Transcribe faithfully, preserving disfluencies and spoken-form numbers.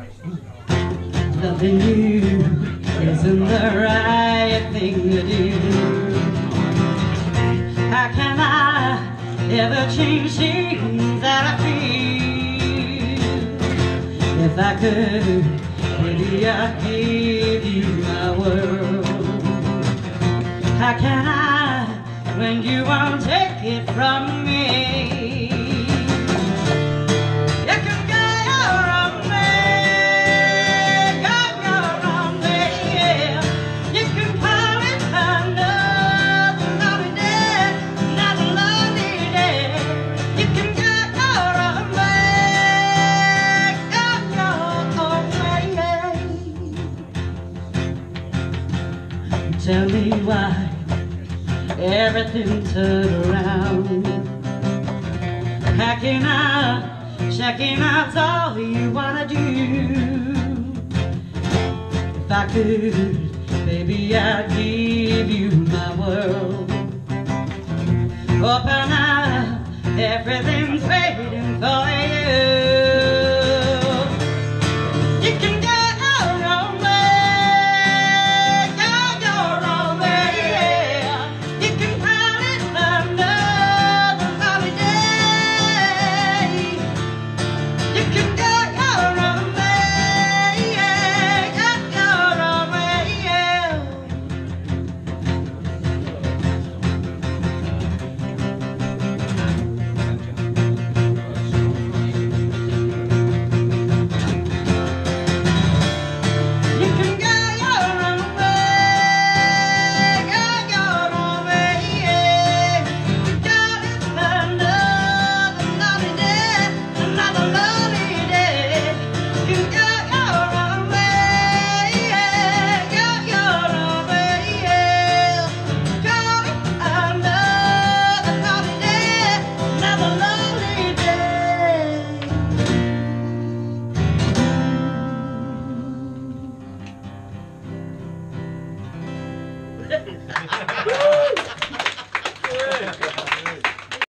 Loving you isn't the right thing to do. How can I ever change things that I feel? If I could, maybe I'd give you my world. How can I when you won't take it from me? Tell me why everything turned around. Hacking out, checking out's all you wanna do. If I could, baby, I'd give you my world. Open up, everything's waiting for you. Woo!